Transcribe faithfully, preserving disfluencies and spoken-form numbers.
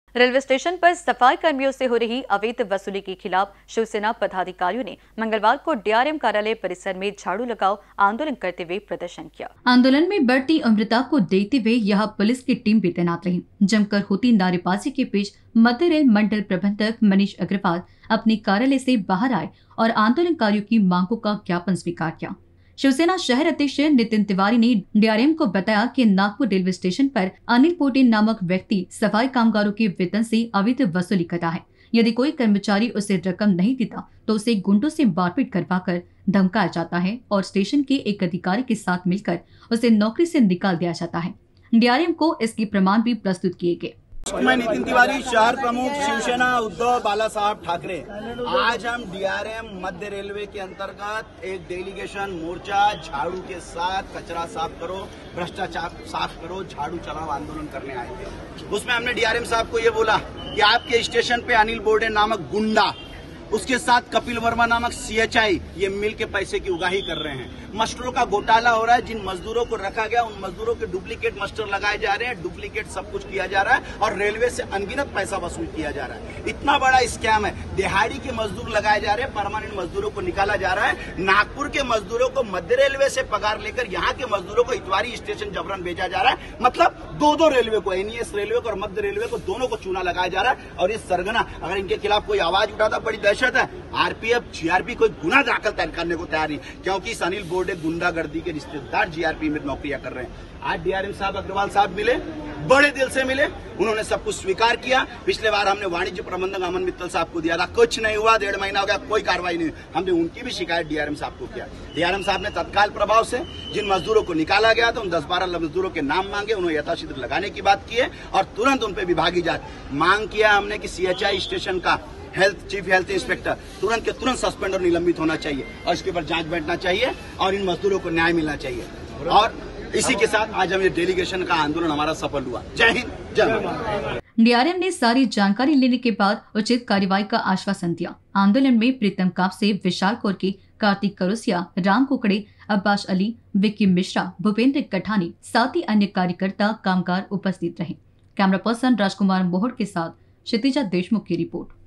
Railway station पर सफाई कर्मियों से हो रही अवैध वसूली के खिलाफ शिवसेना पदाधिकारियों ने मंगलवार को डीआरएम कार्यालय परिसर में झाड़ू लगाओ आंदोलन करते हुए प्रदर्शन किया। आंदोलन में बढ़ती अमृता को देखते हुए यहां पुलिस की टीम भी तैनात रही। जमकर होती नारेबाजी के बीच मध्य रेल मंडल प्रबंधक मनीष अग्रवाल अपने कार्यालय से बाहर आए और आंदोलनकारियों की मांगों का ज्ञापन स्वीकार किया। शिवसेना शहर अध्यक्ष नितिन तिवारी ने डीआरएम को बताया कि नागपुर रेलवे स्टेशन पर अनिल पोटेल नामक व्यक्ति सफाई कामगारों के वेतन से अवैध वसूली करता है। यदि कोई कर्मचारी उसे रकम नहीं देता तो उसे गुंडों से मारपीट करवाकर धमकाया जाता है और स्टेशन के एक अधिकारी के साथ मिलकर उसे नौकरी से निकाल दिया जाता है। डीआरएम को इसके प्रमाण भी प्रस्तुत किए गए। मैं नितिन तिवारी, शहर प्रमुख शिवसेना उद्धव बाला साहब ठाकरे। आज हम डीआरएम मध्य रेलवे के अंतर्गत एक डेलीगेशन मोर्चा झाड़ू के साथ कचरा साफ करो, भ्रष्टाचार साफ करो, झाड़ू चलाओ आंदोलन करने आए थे। उसमें हमने डीआरएम साहब को ये बोला कि आपके स्टेशन पे अनिल बोर्डे नामक गुंडा, उसके साथ कपिल वर्मा नामक सीएचआई ये मिल के पैसे की उगाही कर रहे हैं। मस्टरों का घोटाला हो रहा है। जिन मजदूरों को रखा गया उन मजदूरों के डुप्लीकेट मस्टर लगाए जा रहे हैं, डुप्लीकेट सब कुछ किया जा रहा है और रेलवे से अनगिनत पैसा वसूल किया जा रहा है। इतना बड़ा स्कैम है। दिहाड़ी के मजदूर लगाए जा रहे हैं, परमानेंट मजदूरों को निकाला जा रहा है। नागपुर के मजदूरों को मध्य रेलवे से पगार लेकर यहाँ के मजदूरों को इतवारी स्टेशन जबरन भेजा जा रहा है। मतलब दो दो रेलवे को, एनईएस रेलवे को और मध्य रेलवे को, दोनों को चूना लगाया जा रहा है। और ये सरगना, अगर इनके खिलाफ कोई आवाज उठाता बड़ी दहशत है। आरपीएफ जीआरपी कोई गुना दाखिल करने को तैयार नहीं, क्योंकि इस अनिल बोर्डे गुंडागर्दी के रिश्तेदार जीआरपी में नौकरियां कर रहे हैं। आज डीआरएम साहब अग्रवाल साहब मिले, बड़े दिल से मिले, उन्होंने सब कुछ स्वीकार किया। पिछले बार हमने वाणिज्य प्रबंधक अमन मित्तल साहब को दिया था, कुछ नहीं हुआ, डेढ़ महीना हो गया, कोई कार्रवाई नहीं। हमने उनकी भी शिकायत डीआरएम साहब को किया। डीआरएम साहब ने तत्काल प्रभाव से जिन मजदूरों को निकाला गया था उन दस बारह मजदूरों के नाम मांगे, उन्हें यथाशीघ्र लगाने की बात की है और तुरंत उन पर विभागीय जांच मांग किया हमने कि सीएचआई स्टेशन का हेल्थ चीफ हेल्थ इंस्पेक्टर तुरंत के तुरंत सस्पेंड और निलंबित होना चाहिए और इसके ऊपर जांच बैठना चाहिए और इन मजदूरों को न्याय मिलना चाहिए। और इसी के साथ आज हम ये डेलीगेशन का आंदोलन हमारा सफल हुआ। जय हिंद, जय भारत। डीआरएम ने सारी जानकारी लेने के बाद उचित कार्रवाई का आश्वासन दिया। आंदोलन में प्रीतम कापसे, विशाल कोर्की, कार्तिक करोसिया, राम कुकड़े, अब्बास अली, विक्की मिश्रा, भूपेंद्र कठानी, साथ ही अन्य कार्यकर्ता कामगार उपस्थित रहे। कैमरा पर्सन राजकुमार मोहड़ के साथ क्षितिजा देशमुख की रिपोर्ट।